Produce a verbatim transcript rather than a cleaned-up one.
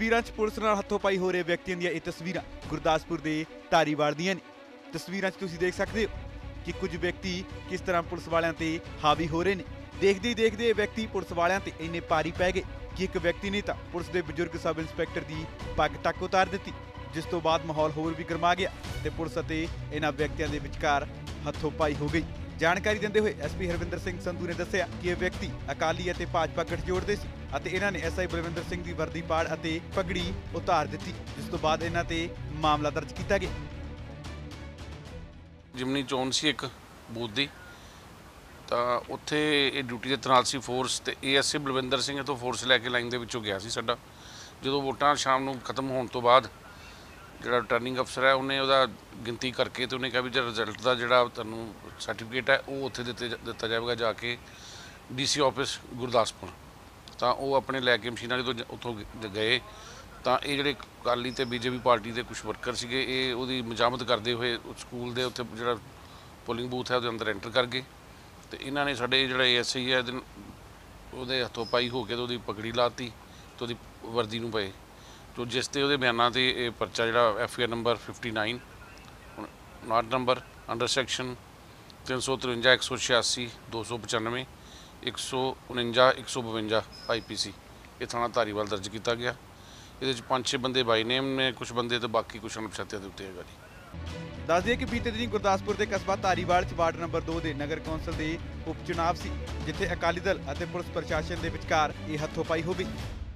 ਤਸਵੀਰਾਂ 'ਚ ਪੁਲਿਸ ਨਾਲ ਹੱਥੋਂ-ਪਾਈ ਹੋ ਰਹੇ ਵਿਅਕਤੀਆਂ ਦੀਆਂ ਇਹ ਤਸਵੀਰਾਂ ਗੁਰਦਾਸਪੁਰ ਦੇ ਧਾਰੀਵਾਲ ਦੀਆਂ ਨੇ। ਤਸਵੀਰਾਂ 'ਚ ਤੁਸੀਂ ਦੇਖ ਸਕਦੇ ਹੋ ਕਿ ਕੁਝ ਵਿਅਕਤੀ ਕਿਸ ਤਰ੍ਹਾਂ ਪੁਲਿਸ ਵਾਲਿਆਂ ਤੇ ਹਾਵੀ ਹੋ ਰਹੇ ਨੇ। ਦੇਖਦੇ ਹੀ ਦੇਖਦੇ ਇਹ ਵਿਅਕਤੀ ਪੁਲਿਸ ਵਾਲਿਆਂ ਤੇ ਇੰਨੇ ਭਾਰੀ ਪੈ ਗਏ ਕਿ ਇੱਕ ਵਿਅਕਤੀ ਨੇ ਤਾਂ ਪੁਲਿਸ ਦੇ ਬਜ਼ੁਰਗ ਸਬ ਇੰਸਪੈਕਟਰ ਦੀ ਪੱਗ ਤੱਕ ਉਤਾਰ ਦਿੱਤੀ, ਜਿਸ ਤੋਂ ਬਾਅਦ ਮਾਹੌਲ ਹੋਰ ਵੀ ਗਰਮਾ ਗਿਆ ਤੇ ਪੁਲਿਸ ਅਤੇ ਇਹਨਾਂ ਵਿਅਕਤੀਆਂ ਦੇ ਵਿਚਕਾਰ ਹੱਥੋਂ-ਪਾਈ ਹੋ ਗਈ। ਜਾਣਕਾਰੀ ਦਿੰਦੇ ਹੋਏ ਐਸਪੀ ਹਰਵਿੰਦਰ ਸਿੰਘ ਸੰਧੂ ਨੇ ਦੱਸਿਆ ਕਿ ਇਹ ਵਿਅਕਤੀ ਅਕਾਲੀ ਅਤੇ ਭਾਜਪਾ ਗੱਠਜੋੜ ਸੀ ਅਤੇ ਇਹਨਾਂ ਨੇ ਐਸਆਈ ਬਲਵਿੰਦਰ ਸਿੰਘ ਦੀ ਵਰਦੀ ਪਾੜ ਅਤੇ ਪਗੜੀ ਉਤਾਰ ਦਿੱਤੀ, ਜਿਸ ਤੋਂ ਬਾਅਦ ਇਹਨਾਂ ਤੇ ਮਾਮਲਾ ਦਰਜ ਕੀਤਾ ਗਿਆ। ਜਿਮਨੀ ਚੋਣ ਸੀ ਇੱਕ ਬੂਥ ਦੀ, ਤਾਂ ਉੱਥੇ ਇਹ ਡਿਊਟੀ ਦੇ ਤੈਨਾਤ ਸੀ ਫੋਰਸ, ਤੇ ਏਐਸਏ ਬਲਵਿੰਦਰ ਸਿੰਘ ਤੋਂ ਫੋਰਸ ਲੈ ਕੇ ਲਾਈਨ ਦੇ ਵਿੱਚੋਂ ਗਿਆ ਸੀ ਸਾਡਾ। ਜਦੋਂ ਵੋਟਾਂ ਸ਼ਾਮ ਨੂੰ ਖਤਮ ਹੋਣ ਤੋਂ ਬਾਅਦ ਜਿਹੜਾ ਰਿਟਰਨਿੰਗ ਅਫਸਰ ਹੈ ਉਹਨੇ ਉਹਦਾ ਗਿਣਤੀ ਕਰਕੇ ਤੇ ਉਹਨੇ ਕਿਹਾ ਵੀ ਜਿਹੜਾ ਰਿਜ਼ਲਟ ਦਾ ਜਿਹੜਾ ਤੁਹਾਨੂੰ ਸਰਟੀਫਿਕੇਟ ਹੈ ਉਹ ਉੱਥੇ ਦਿੱਤੇ ਦਿੱਤਾ ਜਾਵੇਗਾ ਜਾ ਕੇ ਡੀਸੀ ਆਫਿਸ ਗੁਰਦਾਸਪੁਰ। ਤਾਂ ਉਹ ਆਪਣੇ ਲੈ ਕੇ ਮਸ਼ੀਨਾਂ ਜਦੋਂ ਉੱਥੋਂ ਗਏ ਤਾਂ ਇਹ ਜਿਹੜੇ ਅਕਾਲੀ ਤੇ ਬੀਜੇਪੀ ਪਾਰਟੀ ਦੇ ਕੁਝ ਵਰਕਰ ਸੀਗੇ, ਇਹ ਉਹਦੀ ਮਜ਼ਾਮਤ ਕਰਦੇ ਹੋਏ ਸਕੂਲ ਦੇ ਉੱਥੇ ਜਿਹੜਾ ਪੋਲਿੰਗ ਬੂਥ ਹੈ ਉਹਦੇ ਅੰਦਰ ਐਂਟਰ ਕਰ ਗਏ ਤੇ ਇਹਨਾਂ ਨੇ ਸਾਡੇ ਜਿਹੜਾ ਏਐਸਆਈ ਹੈ ਉਹਦੇ ਹੱਥੋਂ ਪਾਈ ਹੋ ਕੇ ਤੇ ਉਹਦੀ ਪਗੜੀ ਲਾਤੀ ਤੇ ਉਹਦੀ ਵਰਦੀ ਨੂੰ ਪਏ, ਜੋ ਜਿਸ ਤੇ ਉਹਦੇ ਬਿਆਨਾਂ ਤੇ ਇਹ ਪਰਚਾ ਜਿਹੜਾ F I R number fifty nine not number under section ਤਿੰਨ ਸੌ ਤਰਵੰਜਾ ਇੱਕ ਸੌ ਛਿਆਸੀ ਦੋ ਸੌ ਪਚਾਨਵੇਂ ਇੱਕ ਸੌ ਉਣੰਜਾ ਇੱਕ ਸੌ ਬਵੰਜਾ ਆਈ ਪੀ ਸੀ ਇਹ ਥਾਣਾ ਧਾਰੀਵਾਲ ਦਰਜ ਕੀਤਾ ਗਿਆ। ਇਹਦੇ ਚ ਪੰਜ ਛੇ ਬੰਦੇ ਬਾਈ ਨੇਮ ਨੇ, ਕੁਝ ਬੰਦੇ ਤੇ ਬਾਕੀ ਕੁਝ ਅਣਪਛਾਤਿਆਂ ਦੇ ਉੱਤੇ ਹੈਗਾ ਜੀ। ਦੱਸ ਦਈਏ ਕਿ ਬੀਤੇ ਦਿਨੀ ਗੁਰਦਾਸਪੁਰ ਦੇ ਕਸਬਾ ਧਾਰੀਵਾਲ 'ਚ ਵਾਰਡ ਨੰਬਰ ਦੋ ਦੇ ਨਗਰ ਕੌਂਸਲ ਦੇ ਉਪ ਚੁਣਾਵ ਸੀ, ਜਿੱਥੇ ਅਕਾਲੀ ਦਲ ਅਤੇ ਪੁਲਿਸ ਪ੍ਰਸ਼ਾਸਨ ਦੇ ਵਿਚਕਾਰ ਇਹ ਹੱਥੋਂ-ਪਾਈ ਹੋ ਗਈ।